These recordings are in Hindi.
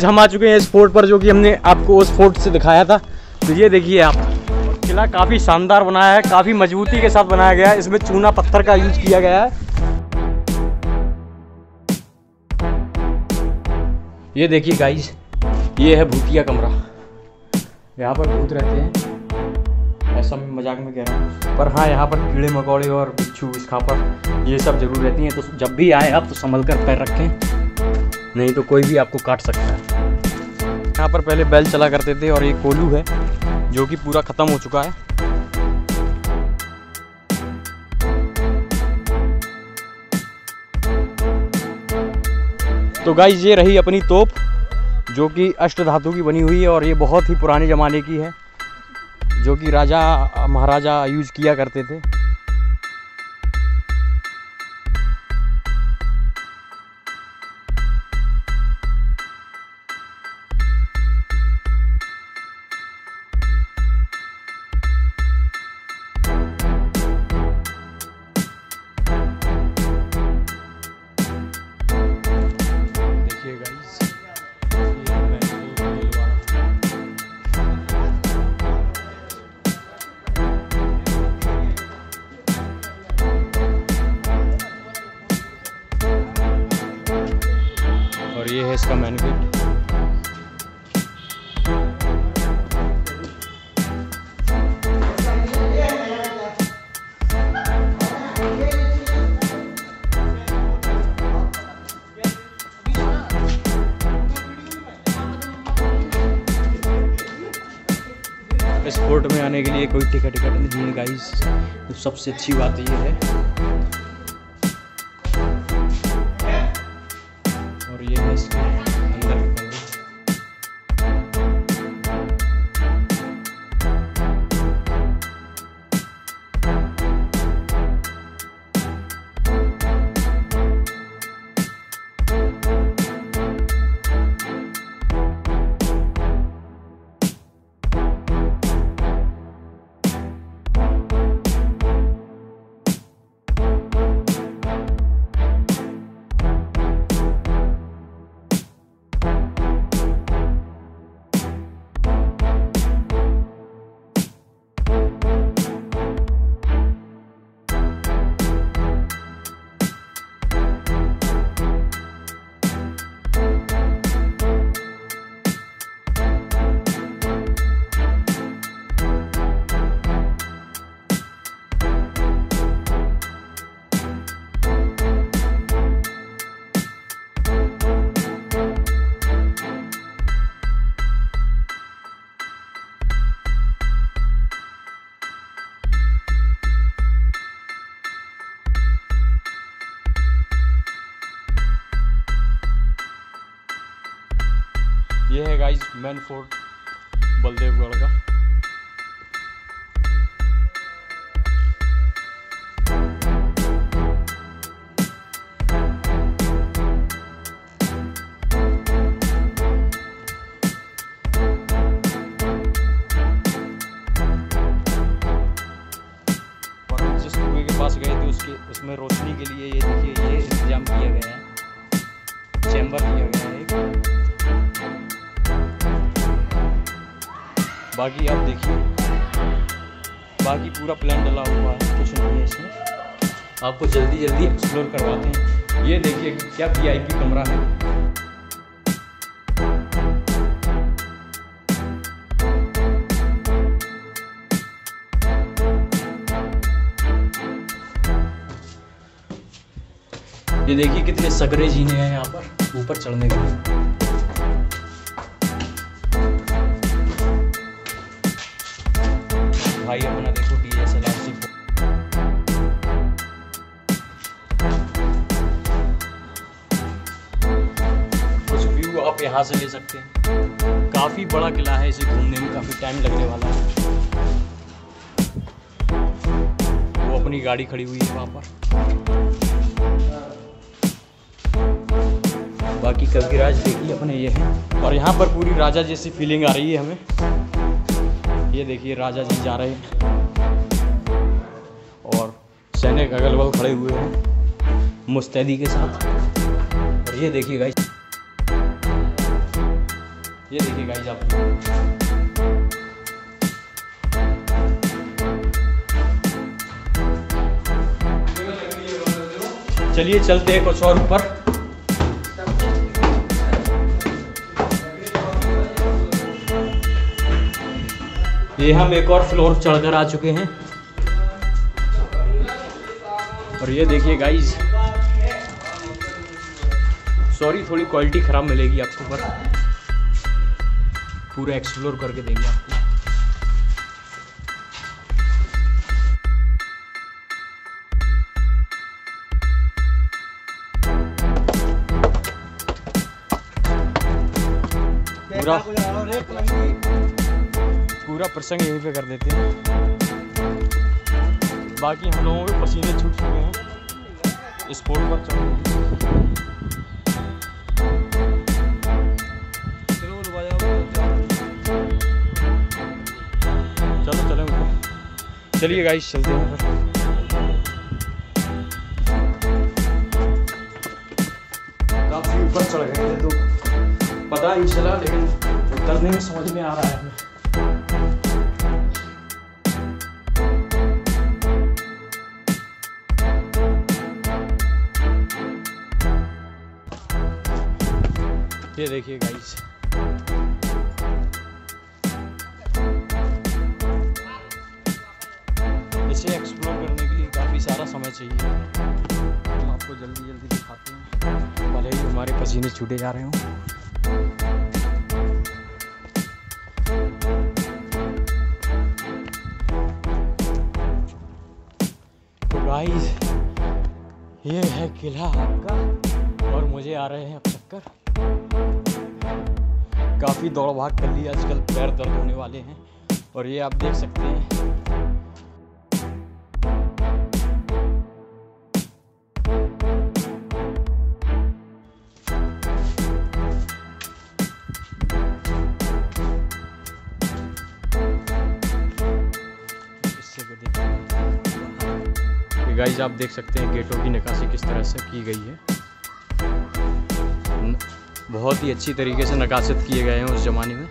हम आ चुके हैं इस फोर्ट पर, जो कि हमने आपको उस फोर्ट से दिखाया था। तो ये देखिए आप, किला काफ़ी शानदार बनाया है, काफ़ी मजबूती के साथ बनाया गया है। इसमें चूना पत्थर का यूज किया गया है। ये देखिए गाइस, ये है भूतिया कमरा। यहाँ पर भूत रहते हैं, ऐसा मैं मजाक में कह रहा हूँ, पर हाँ यहाँ पर कीड़े मकोड़े और बिच्छू इसखापर ये सब जरूर रहती हैं। तो जब भी आए आप तो संभल कर पैर रखें, नहीं तो कोई भी आपको काट सकता है। यहाँ पर पहले बैल चला करते थे और ये कोल्हू है जो कि पूरा ख़त्म हो चुका है। तो गाइस ये रही अपनी तोप, जो कि अष्ट धातु की बनी हुई है और ये बहुत ही पुराने ज़माने की है, जो कि राजा महाराजा यूज़ किया करते थे। और ये है इसका मेन गेट। इस फोर्ट में आने के लिए कोई टिकट नहीं है गाइस, तो सबसे अच्छी बात ये है। और ये है इसके अंदर का कमरा। ये है गाइस मेन फोर्ट बलदेवगढ़ का। जिस कुएं के पास गए थे उसमें रोशनी के लिए ये देखिए ये इंतजाम किया गया है, चैम्बर किया गया है एक। बाकी आप देखिए, बाकी पूरा प्लान डला हुआ है, कुछ नहीं है इसमें। आपको जल्दी एक्सप्लोर करवाते हैं। ये देखिए क्या VIP कमरा है। ये देखिए कितने सकरे जीने हैं यहाँ पर ऊपर चढ़ने के लिए। भाई अपना देखो DSLR कुछ व्यू आप यहाँ से ले सकते हैं। काफ़ी बड़ा किला है, इसे घूमने में काफ़ी टाइम लगने वाला है। वो अपनी गाड़ी खड़ी हुई है वहाँ पर। बाकी कविराज देखिए अपने ये हैं, और यहाँ पर पूरी राजा जैसी फीलिंग आ रही है हमें। ये देखिए राजा जी जा रहे हैं और सैनिक अगल बगल खड़े हुए हैं मुस्तैदी के साथ। और ये देखिए गाइस ये देखिए गाइस आप, चलिए चलते हैं कुछ और ऊपर। ये हम एक और फ्लोर चढ़कर आ चुके हैं और ये देखिए गाइस, सॉरी थोड़ी क्वालिटी ख़राब मिलेगी आपको, पर पूरा एक्सप्लोर करके देंगे आपको। पूरा प्रसंग यहीं पे कर देते हैं। बाकी हम लोगों के पसीने छूट चुके हैं इस पोर्ट पर चढ़ने। चलो चलो चलिए गाइस चलते हैं। काफ़ी ऊपर चढ़ गए थे तो पता नहीं चला, लेकिन उतरने में समझ में आ रहा है। ये देखिए गाइस, इसे एक्सप्लोर करने के लिए काफ़ी सारा समय चाहिए। हम आपको जल्दी जल्दी दिखाते हैं, भले ही हमारे पसीने छूटे जा रहे हों। तो गाइस ये है किला आपका, और मुझे आ रहे हैं अब चक्कर। काफ़ी दौड़ भाग कर ली, आजकल पैर दर्द होने वाले हैं। और ये आप देख सकते हैं गाइस, आप देख सकते हैं गेटों की नक्काशी किस तरह से की गई है। बहुत ही अच्छी तरीके से नक्काशित किए गए हैं उस ज़माने में।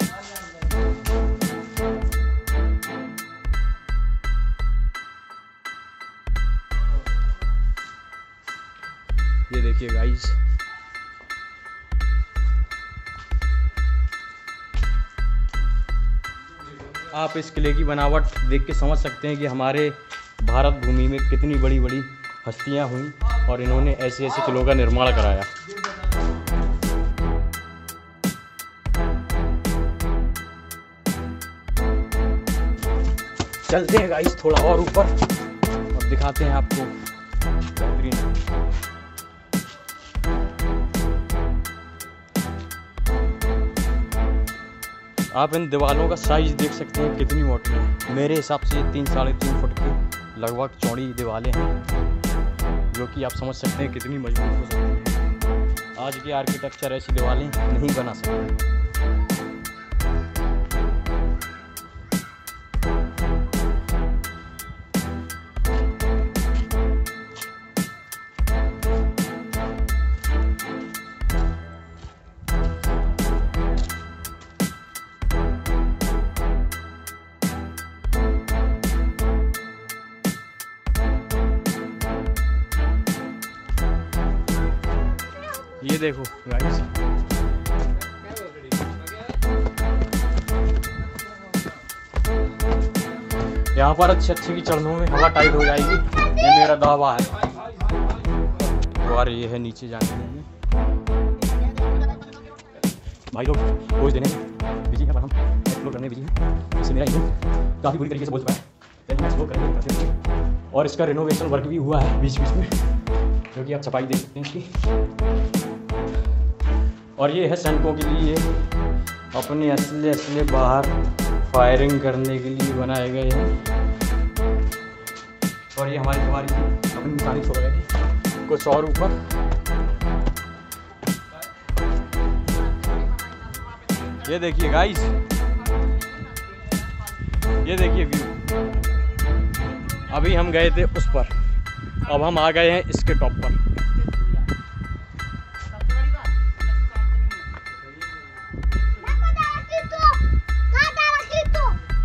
ये देखिए गाइस, आप इस किले की बनावट देख के समझ सकते हैं कि हमारे भारत भूमि में कितनी बड़ी बड़ी हस्तियां हुई और इन्होंने ऐसे ऐसे किलों का निर्माण कराया। चलते हैं गाइस थोड़ा और ऊपर और दिखाते हैं आपको बेहतरीन। आप इन दीवारों का साइज देख सकते हैं कितनी मोटी है। मेरे हिसाब से 3-3.5 फुट की लगभग चौड़ी दीवारें हैं, जो कि आप समझ सकते हैं कितनी मजबूत हो सकती हैं। आज के आर्किटेक्चर ऐसी दीवारें नहीं बना सकते। ये देखो गाइस, यहाँ पर अच्छे अच्छे की चरणों में हवा टाइट हो जाएगी, ये मेरा दावा है। और ये है नीचे जाने के लिए। भाई लोग पोज देने बिजी हैं, पर हम एक्सप्लोर करने बिजी हैं। इससे मेरा इंजन काफ़ी बुरी तरीके से बोल चुका है, चलिए एक्सप्लोर करेंगे। और इसका रिनोवेशन वर्क भी हुआ है बीच बीच में, जो कि आप छपाई देख सकते हैं इसकी। और ये है सैनिकों के लिए अपने असले बाहर फायरिंग करने के लिए बनाए गए हैं। और ये हमारी अपनी निशानी छोड़ गए हैं कुछ और ऊपर। ये देखिए गाइस, ये देखिए व्यू। अभी हम गए थे उस पर, अब हम आ गए हैं इसके टॉप पर।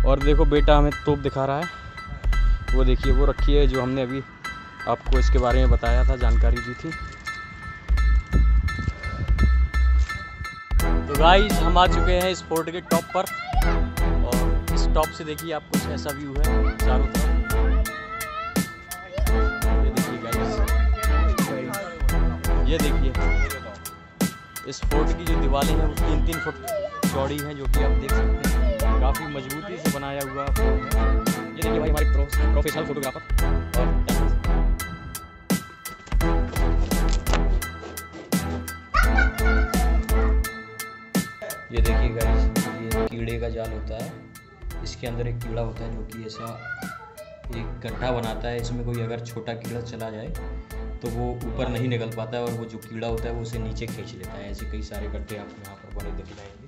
और देखो बेटा हमें तोप दिखा रहा है, वो देखिए वो रखी है जो हमने अभी आपको इसके बारे में बताया था, जानकारी दी थी। तो गाइस हम आ चुके हैं इस फोर्ट के टॉप पर, और इस टॉप से देखिए आप कुछ ऐसा व्यू है चारों तरफ। ये देखिए गाइस, ये देखिए इस फोर्ट की जो दीवारें हैं वो 3-3 फुट चौड़ी हैं, जो कि आप देख सकते हैं काफ़ी मजबूती से बनाया हुआ फोर्ट है। ये देखिए भाई हमारे प्रोफेशनल फोटोग्राफर। और ये देखिए गाइस, ये कीड़े का जाल होता है, इसके अंदर एक कीड़ा होता है जो कि ऐसा एक गड्ढा बनाता है, इसमें कोई अगर छोटा कीड़ा चला जाए तो वो ऊपर नहीं निकल पाता है, और वो जो कीड़ा होता है वो उसे नीचे खींच लेता है। ऐसे कई सारे गड्ढे आपको यहाँ पर बने दिख जाएंगे।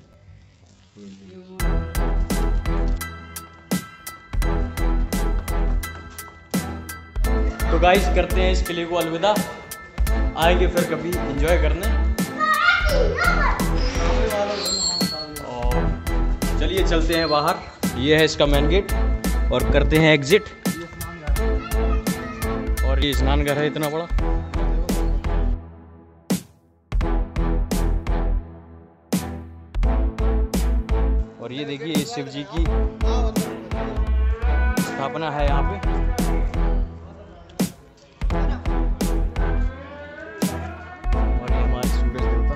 तो गाइस करते हैं इस किले को अलविदा, आएंगे फिर कभी एंजॉय करने। और चलिए चलते हैं बाहर, ये है इसका मेन गेट, और करते हैं एग्जिट। और ये स्नान घर है इतना बड़ा। और ये देखिए ये शिव जी की स्थापना है यहाँ पे। और ये हमारे सूरज देवता।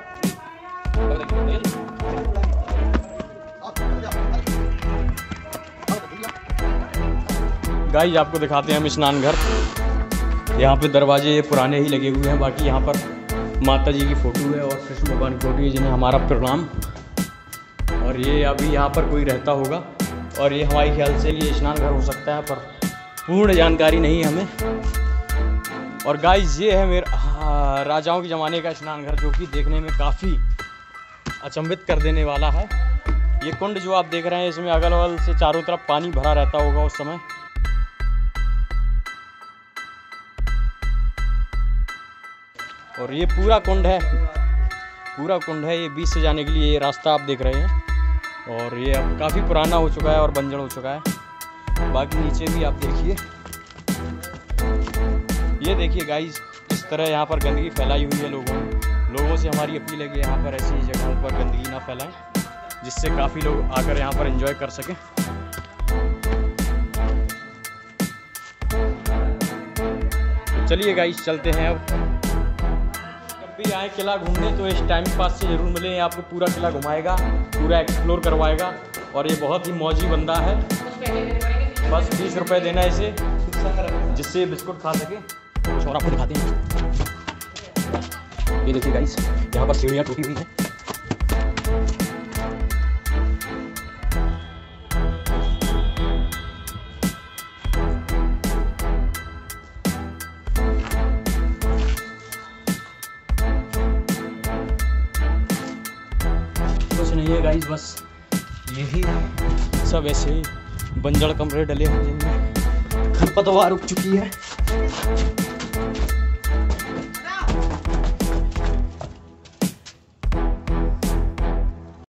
गाइस आपको दिखाते हैं हम स्नान घर। यहाँ पे दरवाजे ये पुराने ही लगे हुए हैं, बाकी यहाँ पर माता जी की फ़ोटो है और कृष्ण भगवान की फ़ोटो है, जिन्हें हमारा प्रणाम। और ये अभी यहाँ पर कोई रहता होगा, और ये हमारे ख्याल से ये स्नान घर हो सकता है, पर पूर्ण जानकारी नहीं हमें। और गाइस ये है मेरा राजाओं के ज़माने का स्नान घर, जो कि देखने में काफ़ी अचंभित कर देने वाला है। ये कुंड जो आप देख रहे हैं, इसमें अगल बगल से चारों तरफ पानी भरा रहता होगा उस समय। और ये पूरा कुंड है, ये बीच से जाने के लिए ये रास्ता आप देख रहे हैं। और ये अब काफ़ी पुराना हो चुका है और बंजर हो चुका है। बाकी नीचे भी आप देखिए, ये देखिए गाइस, इस तरह यहाँ पर गंदगी फैलाई हुई है लोगों से हमारी अपील है कि यहाँ पर ऐसी जगहों पर गंदगी ना फैलाएं, जिससे काफ़ी लोग आकर यहाँ पर एंजॉय कर सकें। तो चलिए गाइस चलते हैं। अब भी आए किला घूमने तो इस टाइम पास से ज़रूर मिले, आपको पूरा किला घुमाएगा, पूरा एक्सप्लोर करवाएगा। और ये बहुत ही मौजी बंदा है, बस 20 रुपये देना इसे, जिससे बिस्कुट खा सके। कुछ और आपको दिखाते हैं। ये देखिए गाइस, यहाँ पर सीढ़ियाँ टूटी हुई हैं। नहीं है गाइस, बस यही सब ऐसे बंजर कमरे डले हुए जिनमें खरपतवार उग चुकी है।